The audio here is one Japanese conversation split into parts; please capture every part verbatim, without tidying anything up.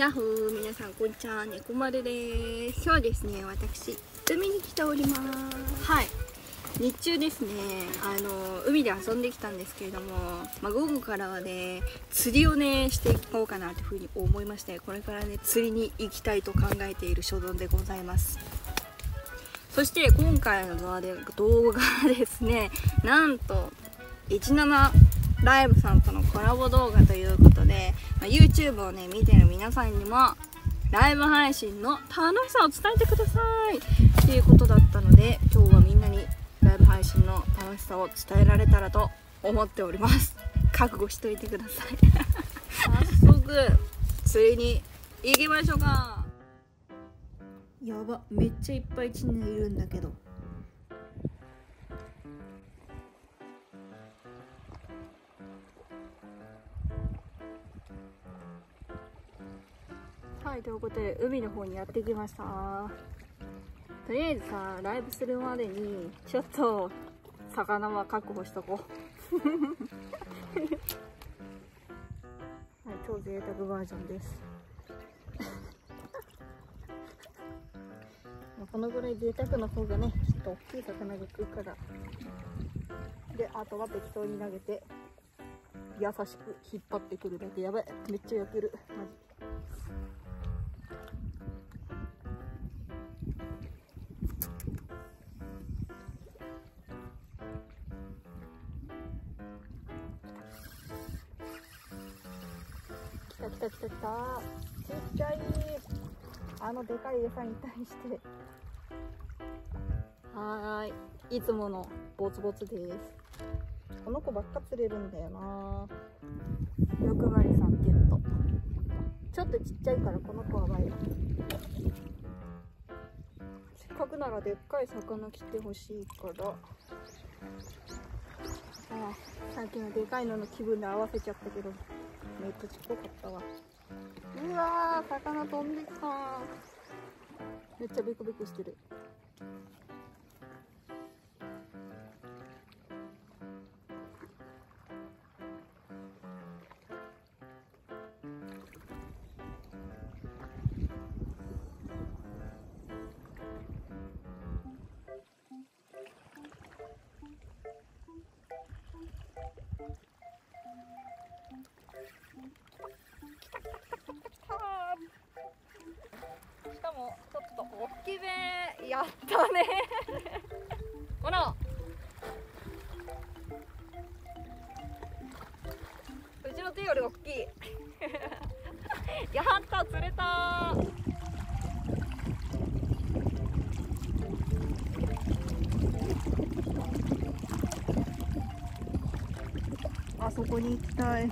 やっほー、皆さんこんにちは、猫丸です。今日はですね、私海に来ております。はい、日中ですね、あの海で遊んできたんですけれども、まあ、午後からはね釣りをねしていこうかなというふうに思いまして、これからね釣りに行きたいと考えている所存でございます。そして今回の動画で動画ですね、なんとじゅうななライブさんとのコラボ動画ということで、まあ、YouTube をね見てる皆さんにもライブ配信の楽しさを伝えてくださいっていうことだったので、今日はみんなにライブ配信の楽しさを伝えられたらと思っております。覚悟しといてください早速釣りに行きましょうか。やば、めっちゃいっぱいチヌいるんだけど。はい、ということで海の方にやってきました。とりあえずさ、ライブするまでにちょっと魚は確保しとこうはい、超贅沢バージョンですこのぐらい贅沢の方がね、きっと大きい魚が食うから。で、あとは適当に投げて優しく引っ張ってくるだけ。やばい、めっちゃ焼けるマジ。来た来た来た来た。ちっちゃいあのでかい餌に対してはーい、いつものボツボツです。この子ばっか釣れるんだよな。欲張りさんゲット。ちょっとちっちゃいからこの子は倍。せっかくならでっかい魚来てほしいから、ああ、さっきのでかいのの気分で合わせちゃったけどめっちゃちっぽかったわ。うわー、魚飛んできた。めっちゃビクビクしてる。しかもちょっと大きめ。やったねほら、うちの手より大きいやった、釣れたー。あそこに行きたい。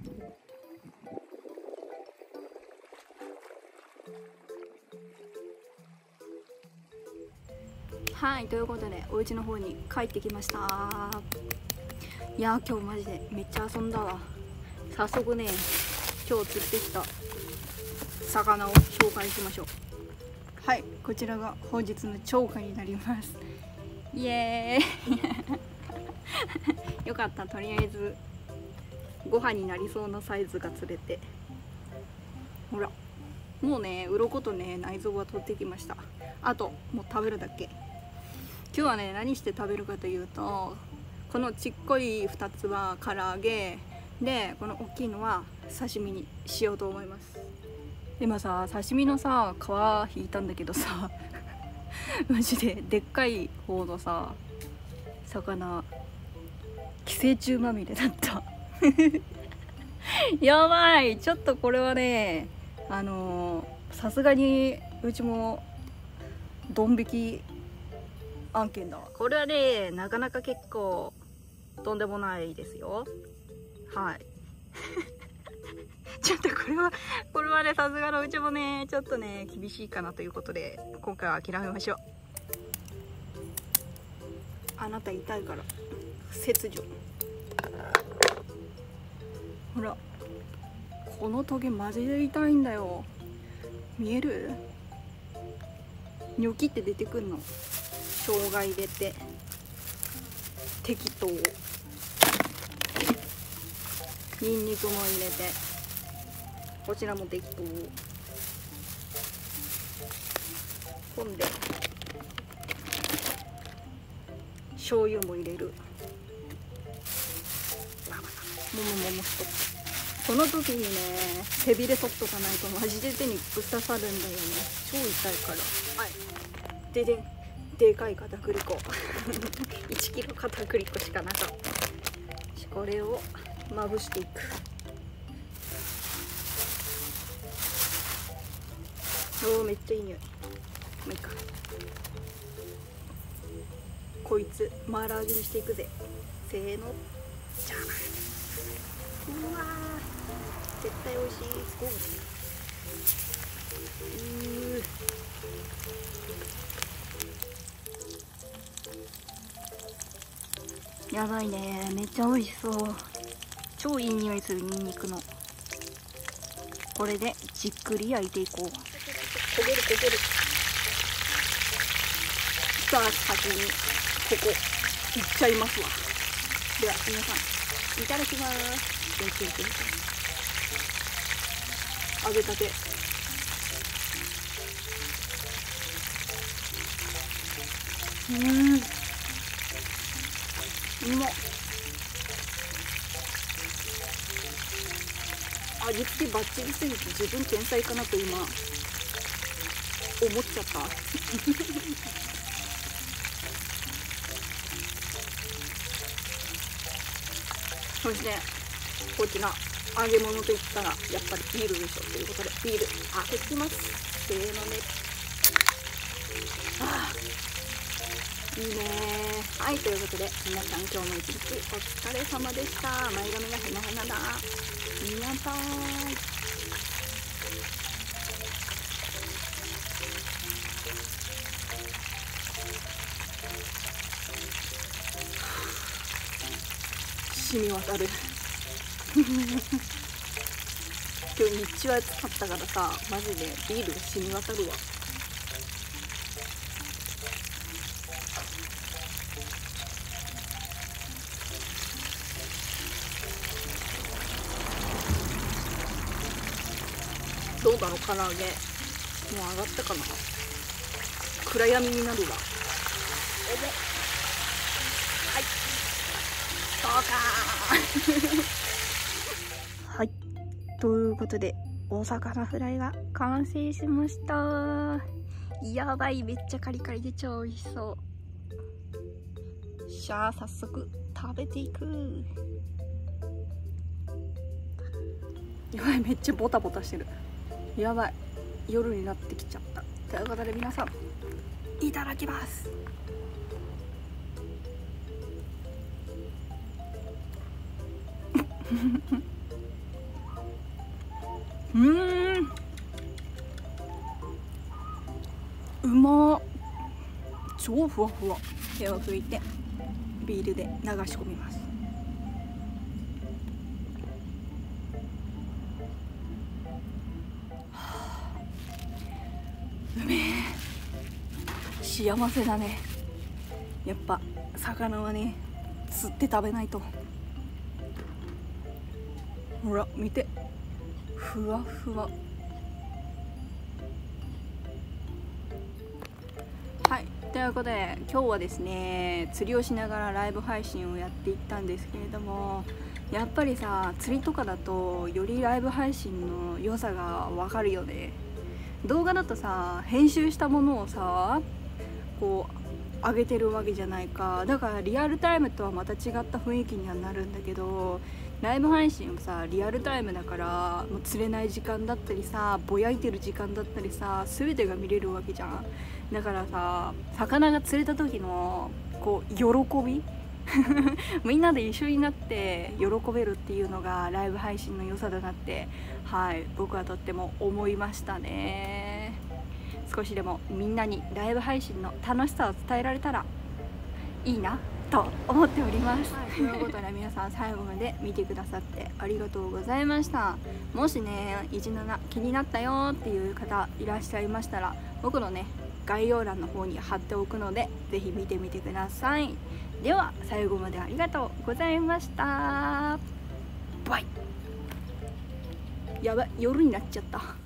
はい、ということでお家の方に帰ってきました。いやー、今日マジでめっちゃ遊んだわ。早速ね、今日釣ってきた魚を紹介しましょう。はい、こちらが本日の釣果になります。イエーイよかった、とりあえずご飯になりそうなサイズが釣れて。ほら、もうね、鱗とね内臓は取ってきました。あともう食べるだけ。今日はね、何して食べるかというと、このちっこいふたつは唐揚げで、この大きいのは刺身にしようと思います。今さ、刺身のさ皮引いたんだけどさマジででっかい方のさ魚寄生虫まみれだったやばい、ちょっとこれはね、あのさすがにうちもドン引き案件だわ。これはね、なかなか結構とんでもないですよ。はいちょっとこれはこれはね、さすがのうちもねちょっとね厳しいかなということで、今回は諦めましょう。あなた痛いから切除。ほら、このトゲマジで痛いんだよ。見える？ニョキって出てくんの。生姜入れて適当、ニンニクも入れて、こちらも適当。 込んで醤油も入れる。ももももしとこの時にね背びれ取っとかないとマジで手にぶっ刺さるんだよね。超痛いから。はいでででかい片栗粉いちキロ片栗粉しかなかった。これをまぶしていく。おーめっちゃいい匂い。もういいか。こいつマーラー味にしていくぜ。せーのじゃあ。うわー絶対美味しい。ゴー。うーやばいね、めっちゃ美味しそう。超いい匂いするニンニクの。これでじっくり焼いていこう。焦げる焦げる。さあ先にここいっちゃいますわ。では皆さんいただきます。揚げたて。うーんうまっ。味付けバッチリすぎて自分天才かなと今思っちゃったそしてこちら揚げ物といったらやっぱりビールでしょということでビール開けてきます。せーのね。ああいいね。はいということで皆さん今日も一日お疲れ様でした。前髪がヘナヘナだ。みなさん染み渡る今日日中暑かったからさマジでビールが染み渡るわ。どうだろう唐揚げもう上がったかな。暗闇になるわ。おもはいそうかはいということでお魚フライが完成しました。やばいめっちゃカリカリで超美味しそう。しゃあ早速食べていく。やばいめっちゃボタボタしてる。やばい夜になってきちゃった。ということで皆さんいただきます。うーんうまっ。超ふわふわ。手を拭いてビールで流し込みます。うめえ幸せだね。やっぱ魚はね釣って食べないと。ほら見てふわふわ。はいということで今日はですね釣りをしながらライブ配信をやっていったんですけれども、やっぱりさ釣りとかだとよりライブ配信の良さがわかるよね。動画だとさ編集したものをさこう上げてるわけじゃないか。だからリアルタイムとはまた違った雰囲気にはなるんだけど、ライブ配信はさリアルタイムだからもう釣れない時間だったりさぼやいてる時間だったりさ全てが見れるわけじゃん。だからさ魚が釣れた時のこう喜びみんなで一緒になって喜べるっていうのがライブ配信の良さだなってはい僕はとっても思いましたね。少しでもみんなにライブ配信の楽しさを伝えられたらいいなと思っております、はい、ということで皆さん最後まで見てくださってありがとうございました。もしねいちなな気になったよっていう方いらっしゃいましたら僕のね概要欄の方に貼っておくのでぜひ見てみてください。では最後までありがとうございました。バイ。やばい夜になっちゃった。